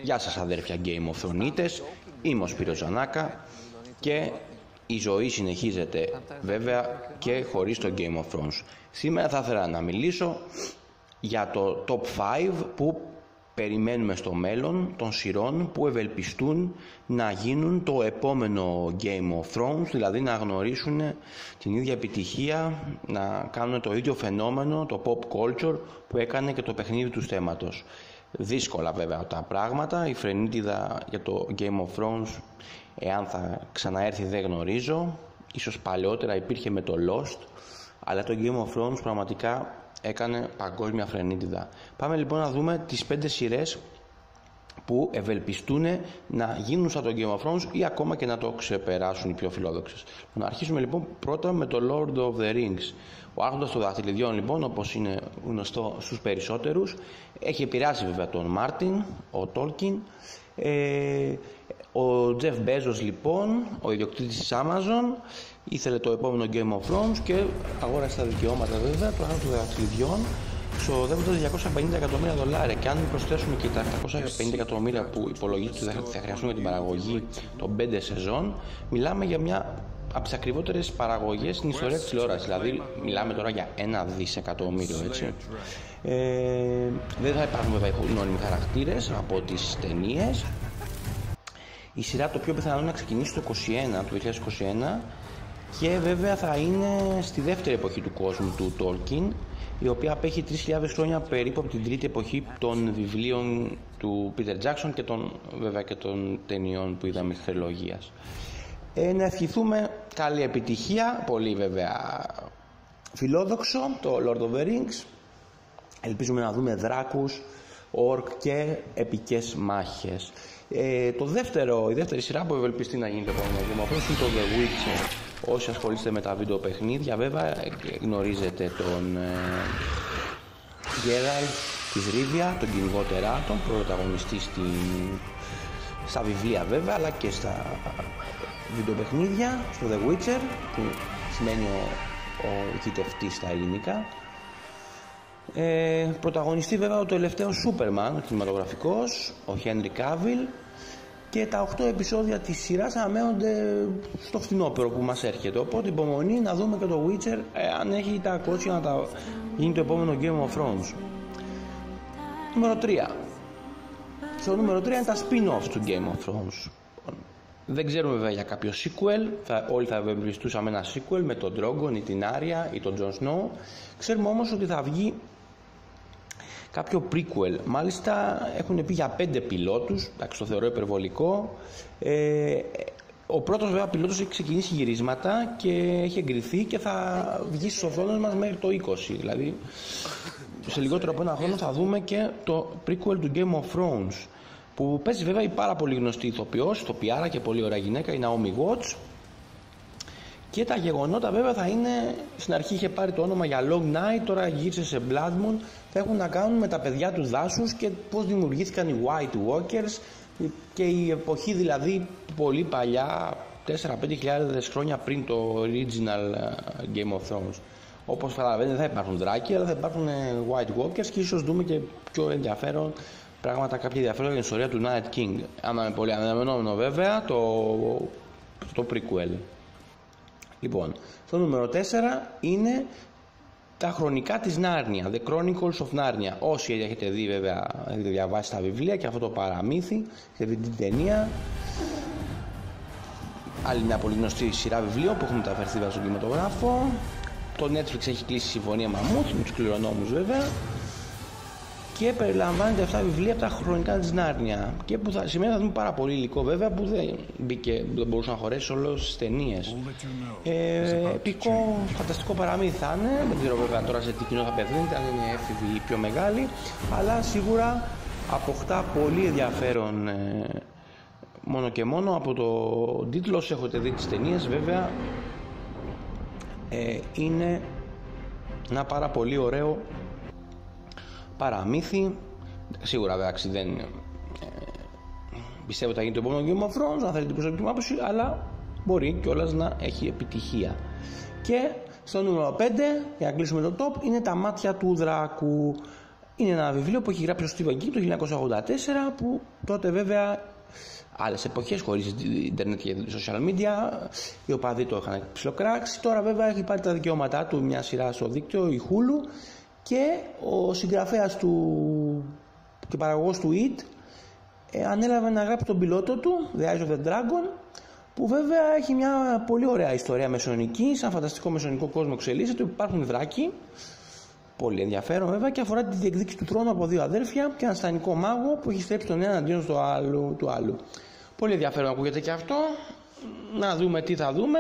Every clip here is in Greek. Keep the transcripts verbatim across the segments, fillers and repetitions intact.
Γεια σας αδέρφια Game of Thrones, είμαι ο Σπύρος Ζανάκα και η ζωή συνεχίζεται βέβαια και χωρίς το Game of Thrones. Σήμερα θα ήθελα να μιλήσω για το top πέντε που περιμένουμε στο μέλλον των σειρών που ευελπιστούν να γίνουν το επόμενο Game of Thrones, δηλαδή να γνωρίσουν την ίδια επιτυχία, να κάνουν το ίδιο φαινόμενο, το pop culture που έκανε και το παιχνίδι του θέματος. Δύσκολα βέβαια τα πράγματα, η φρενίτιδα για το Game of Thrones, εάν θα ξαναέρθει δεν γνωρίζω, ίσως παλαιότερα υπήρχε με το Lost, αλλά το Game of Thrones πραγματικά έκανε παγκόσμια φρενίτιδα. Πάμε λοιπόν να δούμε τις πέντε σειρές που ευελπιστούν να γίνουν σαν το Game of Thrones ή ακόμα και να το ξεπεράσουν οι πιο φιλόδοξες. Να αρχίσουμε λοιπόν πρώτα με το Lord of the Rings. Ο Άρχοντας των Δαχτυλιδιών λοιπόν, όπως είναι γνωστό στους περισσότερους, έχει επηρεάσει βέβαια τον Μάρτιν, ο Τόλκιν. Ε, ο Τζεφ Μπέζος λοιπόν, ο ιδιοκτήτης της Amazon, ήθελε το επόμενο Game of Thrones και αγόρασε τα δικαιώματα βέβαια του Άρχοντα των Δαχτυλιδιών, ξοδεύοντας διακόσια πενήντα εκατομμύρια δολάρια. Και αν προσθέσουμε και τα επτακόσια πενήντα εκατομμύρια που υπολογίζεται ότι θα χρειαστούν για την παραγωγή των πέντε σεζόν, μιλάμε για μια από τις ακριβότερες παραγωγές στην ιστορία της τηλεόρασης. Δηλαδή μιλάμε τώρα για ένα δισεκατομμύριο, έτσι. Ε, δεν θα υπάρχουν βέβαια γνώριμοι χαρακτήρες από τις ταινίες. Η σειρά το πιο πιθανό να ξεκινήσει το είκοσι ένα, του δύο χιλιάδες είκοσι ένα, και βέβαια θα είναι στη δεύτερη εποχή του κόσμου του Tolkien, η οποία απέχει τρεις χιλιάδες χρόνια περίπου από την τρίτη εποχή των βιβλίων του Peter Jackson και των, βέβαια και των ταινιών που είδαμε της τριλογίας. Ε, να ευχηθούμε καλή επιτυχία, πολύ βέβαια φιλόδοξο το Lord of the Rings. Ελπίζουμε να δούμε δράκους, ορκ και επικές μάχες. Ε, το δεύτερο, η δεύτερη σειρά που ευελπιστεί να γίνει το επόμενο Game of Thrones είναι το The Witcher. Όσοι ασχολείστε με τα βίντεο παιχνίδια βέβαια γνωρίζετε τον ε, Geralt της Rivia, τον κυνηγό τεράτων, πρωταγωνιστή στην, στα βιβλία βέβαια αλλά και στα βίντεο παιχνίδια, στο The Witcher, που σημαίνει ο, ο γητευτής στα ελληνικά. Ε, πρωταγωνιστή βέβαια ο τελευταίος Σούπερμαν, ο κινηματογραφικός, ο Henry Cavill, και τα οκτώ επεισόδια της σειράς αναμένονται στο φθινόπωρο που μας έρχεται. Οπότε υπομονή να δούμε και το Witcher, ε, αν έχει τα κότσια να τα γίνει το επόμενο Game of Thrones. Νούμερο τρία. Στο νούμερο τρία είναι τα spin-offs του Game of Thrones. Δεν ξέρουμε βέβαια για κάποιο sequel, θα, όλοι θα ευελπιστούσαμε ένα sequel με τον Drogon ή την Arya ή τον Jon Snow. Ξέρουμε όμως ότι θα βγει κάποιο prequel. Μάλιστα έχουν πει για πέντε πιλότους, εντάξει το θεωρώ υπερβολικό. Ε, ο πρώτος βέβαια πιλότος έχει ξεκινήσει γυρίσματα και έχει εγκριθεί και θα βγει στους οθόνες μας μέχρι το είκοσι. Δηλαδή σε λιγότερο από ένα χρόνο θα δούμε και το prequel του Game of Thrones, που παίζει βέβαια η πάρα πολύ γνωστή ηθοποιός, ηθοποιάρα και πολύ ωραία γυναίκα, η Naomi Watts. Και τα γεγονότα βέβαια θα είναι, στην αρχή είχε πάρει το όνομα για Long Night, τώρα γύρισε σε Blood Moon, θα έχουν να κάνουν με τα παιδιά του δάσους και πώς δημιουργήθηκαν οι White Walkers και η εποχή δηλαδή πολύ παλιά, τέσσερα πέντε χιλιάδες χρόνια πριν το original Game of Thrones. Όπως καταλαβαίνετε θα υπάρχουν δράκοι, αλλά θα υπάρχουν White Walkers και ίσως δούμε και πιο ενδιαφέρον πράγματα, κάποια ενδιαφέρον για την ιστορία του Night King. Άμα είναι πολύ αναμενόμενο βέβαια το, το prequel. Λοιπόν, στο νούμερο τέσσερα είναι τα χρονικά της Νάρνια, The Chronicles of Narnia. Όσοι έχετε δει βέβαια, έχετε διαβάσει τα βιβλία και αυτό το παραμύθι, έχετε δει την ταινία. Άλλη μια πολύ γνωστή σειρά βιβλίων που έχουν μεταφερθεί στον κινηματογράφο. Το Netflix έχει κλείσει συμφωνία μαμούθ με τους κληρονόμους βέβαια, και περιλαμβάνεται αυτά τα βιβλία από τα χρονικά της Νάρνια, και που θα, σήμερα θα δούμε πάρα πολύ υλικό βέβαια που δεν μπήκε, δεν μπορούσε να χωρέσει όλες τις ταινίες. Ε, επικό, φανταστικό παραμύθι θα είναι, δεν ξέρω βέβαια τώρα σε τι κοινό θα απευθύνεται, αν είναι έφηβοι ή πιο μεγάλοι, αλλά σίγουρα αποκτά πολύ ενδιαφέρον, ε, μόνο και μόνο από το τίτλο. Όσοι έχετε δει τις ταινίες βέβαια, ε, είναι ένα πάρα πολύ ωραίο παραμύθι. Σίγουρα βέβαια δεν ε, πιστεύω ότι θα γίνει το επόμενο Game of Thrones, αν θέλετε την προσωπική μου άποψη, αλλά μπορεί κιόλας να έχει επιτυχία. Και στο νούμερο πέντε, για να κλείσουμε το top, είναι τα μάτια του δράκου. Είναι ένα βιβλίο που έχει γράψει ο Stephen King το χίλια εννιακόσια ογδόντα τέσσερα, που τότε βέβαια, άλλες εποχές χωρίς ίντερνετ και social media, οι οπαδοί το είχαν ψιλοκράξει. Τώρα βέβαια έχει πάρει τα δικαιώματά του μια σειρά στο δίκτυο, η Hulu, και ο συγγραφέας του και παραγωγός του It ε, ανέλαβε να γράψει τον πιλότο του, The Eyes of the Dragon, που βέβαια έχει μια πολύ ωραία ιστορία μεσονική, σαν φανταστικό μεσονικό κόσμο εξελίσσεται, που υπάρχουν δράκοι, πολύ ενδιαφέρον βέβαια, και αφορά τη διεκδίκηση του θρόνου από δύο αδέρφια και έναν στανικό μάγο που έχει στρέψει τον ένα αντίον του άλλου, του άλλου. Πολύ ενδιαφέρον ακούγεται και αυτό. Να δούμε τι θα δούμε.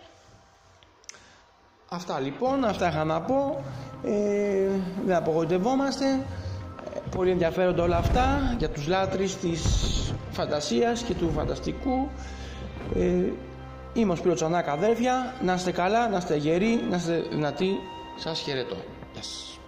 Αυτά λοιπόν, αυτά είχα να πω. Ε, δεν απογοητευόμαστε. Ε, πολύ ενδιαφέροντα όλα αυτά για τους λάτρεις της φαντασίας και του φανταστικού. Ε, είμαι ο Σπύρος Τσανάκα, αδέρφια. Να είστε καλά, να είστε γεροί, να είστε δυνατοί. Σας χαιρετώ. Yes.